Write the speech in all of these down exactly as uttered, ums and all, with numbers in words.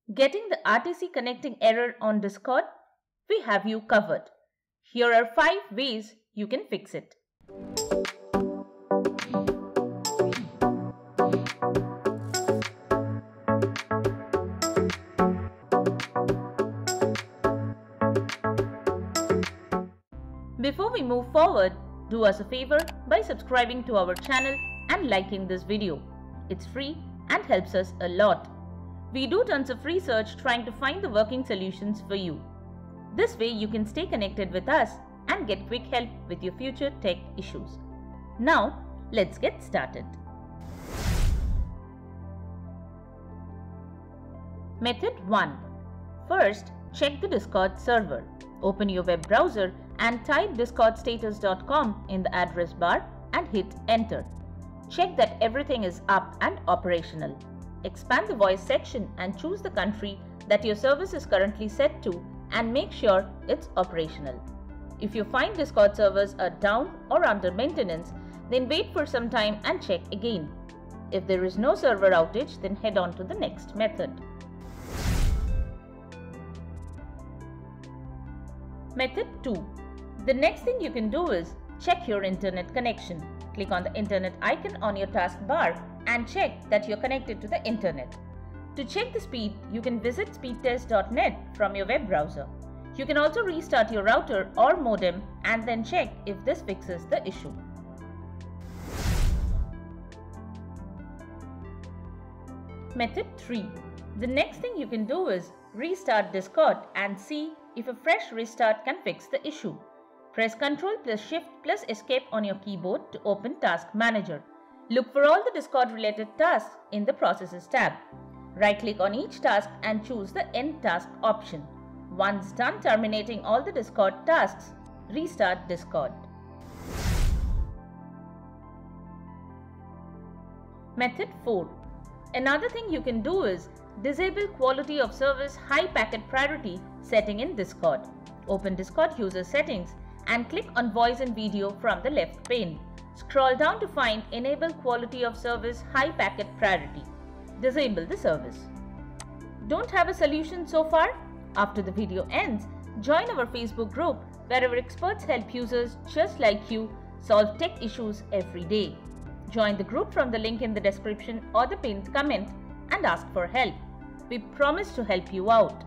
Getting the R T C connecting error on Discord? We have you covered. Here are five ways you can fix it. Before we move forward, do us a favor by subscribing to our channel and liking this video. It's free and helps us a lot. We do tons of research trying to find the working solutions for you. This way you can stay connected with us and get quick help with your future tech issues. Now, let's get started. Method one. First, check the Discord server. Open your web browser and type discord status dot com in the address bar and hit enter. Check that everything is up and operational. Expand the voice section and choose the country that your service is currently set to and make sure it's operational. If you find Discord servers are down or under maintenance, then wait for some time and check again. If there is no server outage, then head on to the next method. Method two. The next thing you can do is check your internet connection. Click on the internet icon on your taskbar and check that you're connected to the internet. To check the speed, you can visit speed test dot net from your web browser. You can also restart your router or modem and then check if this fixes the issue. Method three. The next thing you can do is restart Discord and see if a fresh restart can fix the issue. Press Ctrl plus Shift plus Escape on your keyboard to open Task Manager. Look for all the Discord related tasks in the Processes tab. Right-click on each task and choose the End Task option. Once done terminating all the Discord tasks, restart Discord. Method four. Another thing you can do is disable Quality of Service High Packet Priority setting in Discord. Open Discord User Settings and click on Voice and Video from the left pane. Scroll down to find Enable Quality of Service High Packet Priority. Disable the service. Don't have a solution so far? After the video ends, join our Facebook group where our experts help users just like you solve tech issues every day. Join the group from the link in the description or the pinned comment and ask for help. We promise to help you out.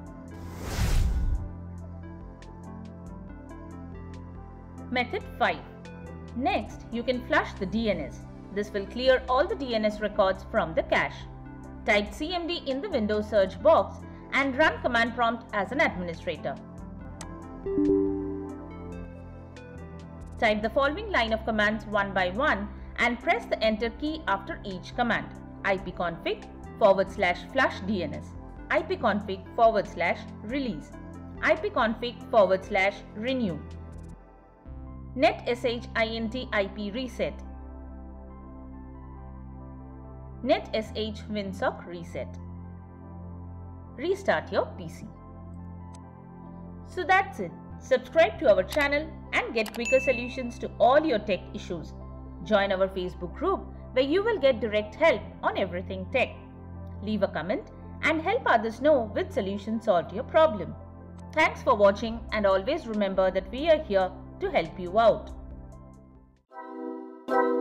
Method five. Next, you can flush the D N S. This will clear all the D N S records from the cache. Type C M D in the Windows search box and run command prompt as an administrator. Type the following line of commands one by one and press the enter key after each command. ipconfig forward slash flush D N S, ipconfig forward slash release, ipconfig forward slash renew, netshint ip reset, netsh winsock reset. Restart your P C. So that's it. Subscribe to our channel and get quicker solutions to all your tech issues. Join our Facebook group where you will get direct help on everything tech. Leave a comment and help others know which solution solved your problem. Thanks for watching and always remember that we are here to help you out.